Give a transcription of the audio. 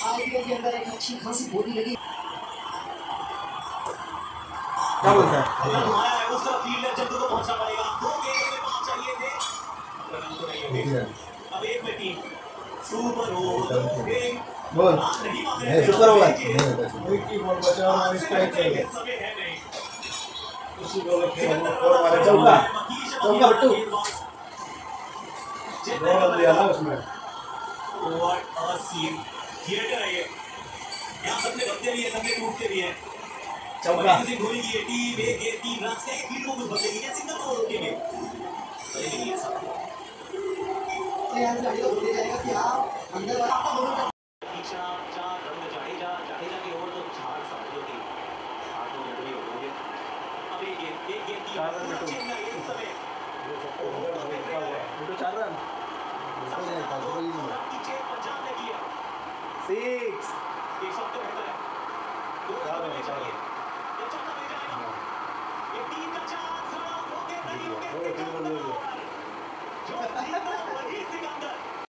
IPL के अंदर एक अच्छी खासी बोली लगी। क्या बोलता है? उसका फील्डर जल्द को पहुंचा पड़ेगा। 2 गेंदों में 5 चाहिए थे, रन तो नहीं होंगे। अब 1 में 3 सुपर ओवर बोल नहीं सुपर ओवर एक ही बॉल बचा और स्ट्राइक चाहिए। समय है नहीं। उसी बॉल खेल और मारे चौका चौका बिट्टू बॉल दिया ना उसमें। What a scene. थिएटर है ये। यहाँ सबने बचते भी है, सबने टूटते भी है। चौका धोनी की टीम 1 गेंद 3 रन से एक फील्ड को कुछ बचेगी क्या? सिंगल को रोकेंगे लेकिन ये सब यार गाड़ी को बोले जाएगा कि आप अंदर वाला दोनों तीसरा 4 रन में जाडेजा के ओवर तो 4 समझो कि 8 मिनट भी हो गए। अब एक गेंद 3 रन चेन्नई इस समय बिट्टू 4 रन पीछे पंजाब ने किया 6 एक शॉट तो बेहतर है। 2 रन में चाहिए, ये चौथा मिल जाएगा। ये 3 का चांस, रन आउट हो गए, नहीं हो गए।